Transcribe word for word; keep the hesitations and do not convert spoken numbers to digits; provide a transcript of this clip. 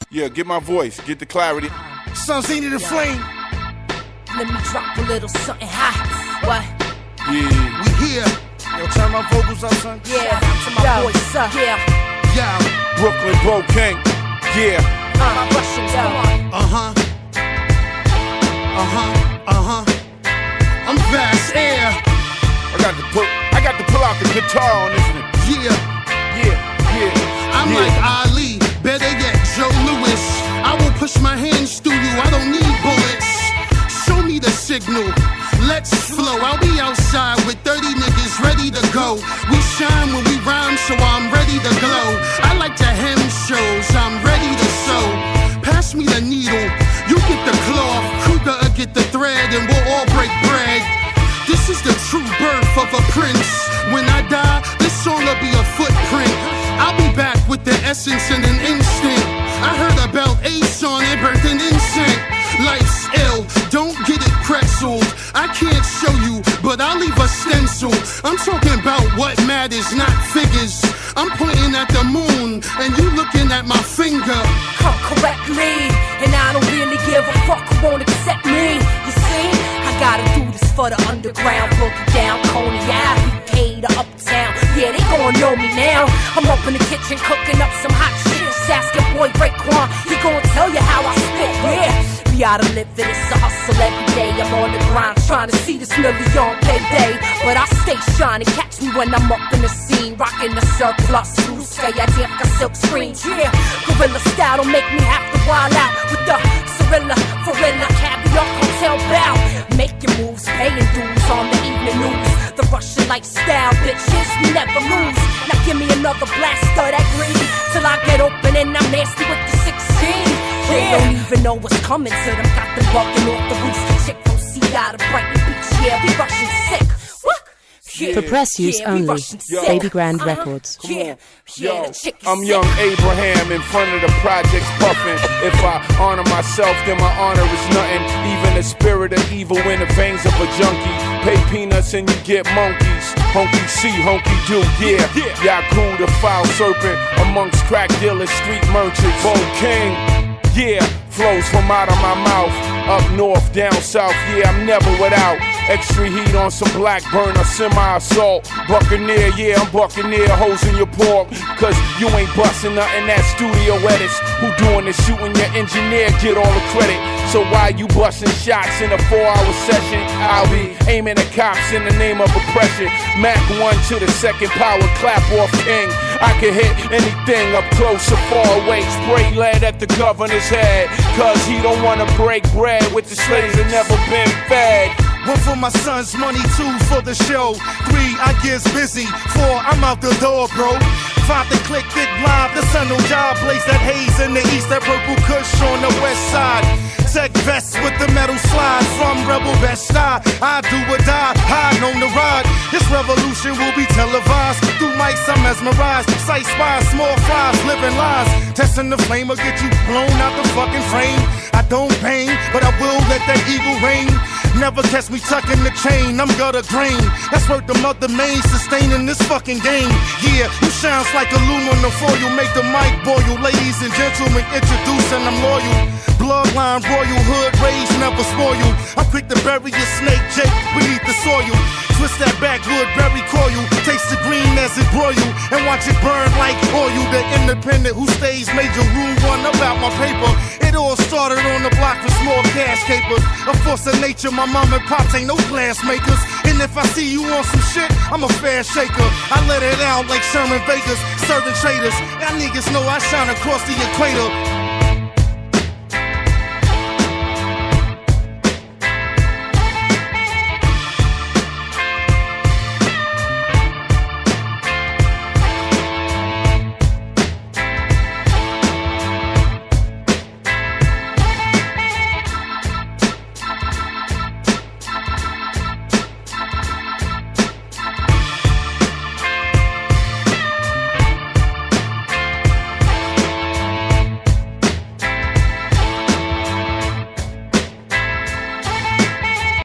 Yeah, get my voice, get the clarity. SANSUNG the flame. Let me drop a little something hot. What? Yeah. We here. Yo, turn my vocals up, son. Yeah, to my Yo. voice up. Yeah. Yo. Brooklyn Bro King. Yeah. Uh, my Russians, come on. Uh-huh. Uh-huh. Uh-huh. I'm fast air. I got to pull I got to pull out the guitar on this one. Yeah. Yeah, yeah. I'm yeah. like Ali, better yet, Joe Louis. I will push my hands through you, I don't need bullets. Show me the signal, let's flow. I'll be outside with thirty niggas ready to go. We shine when we rhyme, so I'm ready to glow. I like to hem shows, I'm ready to sew. Pass me the needle, you get the cloth, Kruger get the thread, and we'll all break bread. This is the true birth of a prince. When I die, this song'll be a footprint. I'll be back with the essence in an instant. I heard about Ace on it, birth an insect. Life's ill, don't get it pretzeled. I can't show you, but I'll leave a stencil. I'm talking about what matters, not figures. I'm pointing at the moon, and you looking at my finger. Come correct me, and I don't really give a fuck who won't accept me. You see, I gotta do this for the underground, boogie down, Coney Ave, K to uptown. Yeah, they gon' know me now. I'm up in the kitchen cooking up some hot shit. Asking boy Raekwon, he gon' tell you how I spit. Yeah, be out of living, it's a hustle every day. I'm on the grind, trying to see this million payday. But I stay shining, catch me when I'm up in the scene, rocking the surplus. Ruska, yeah, девка silk screens. Yeah, gorilla style don't make me have to wild out with the Cirilla, Farilla, caviar, hotel bow. Make your moves, paying dues on the evening news. The Russian lifestyle, bitches, we never lose. Now give me another blaster that green till I get open and I'm nasty with the sixteen. They don't even know what's coming to them. Got them bugging off the roof. The chick from C I to Brighton Beach. Yeah, we Russian sick. What? Yeah. For press use yeah, only. Baby Grande uh-huh. Records. Yeah. Yo, yeah, I'm young Abraham in front of the projects puffin'. If I honor myself, then my honor is nothing. Even the spirit of evil in the veins of a junkie. Pay peanuts and you get monkeys. Honky C, honky do, yeah. Yaku the foul serpent amongst crack dealers, street merchants. Bo King, yeah. Flows from out of my mouth. Up north, down south, yeah, I'm never without. Extra heat on some black burner, semi-assault. Buccaneer, yeah, I'm Buccaneer, hoes in your pork. Cause you ain't busting nothing that studio edits. Who doing the shooting? Your engineer get all the credit. So why you busting shots in a four hour session? I'll be aiming at cops in the name of oppression. Mac one to the second power, clap off king. I can hit anything up close or far away. Spray lead at the governor's head. Cause he don't wanna break bread with the slaves that never been fed. One for my son's money, two for the show. Three, I gets busy. Four, I'm out the door, bro. Five, they click, thick, live. The sun, no job, blaze that haze in the east, that purple kush on the west side. Tech vest with the metal slide from Rebel Best Side. I do or die, hide on the ride. This revolution will be televised. Through mics, I'm mesmerized. Sight spies, small fries, living lies. Testing the flame will get you blown out the fucking frame. I don't bang, but I will let that eagle reign. Never catch me tucking the chain, I'm gutter green. That's worth the mother main, sustaining this fucking game. Yeah, you shines like aluminum foil, make the mic boil. Ladies and gentlemen, introducing, I'm loyal. Bloodline, royal hood, raised, never spoil. I'm quick to bury your snake, Jake, beneath the soil. Twist that backwood, berry coil. Taste the green as it broil, and watch it burn like oil. The independent who stays major, rule one about my paper. It all started on the block for small cash capers. A force of nature, my mom and pops ain't no glass makers. And if I see you on some shit, I'm a fair shaker. I let it out like Sherman Bakers, serving traders. Y'all niggas know I shine across the equator.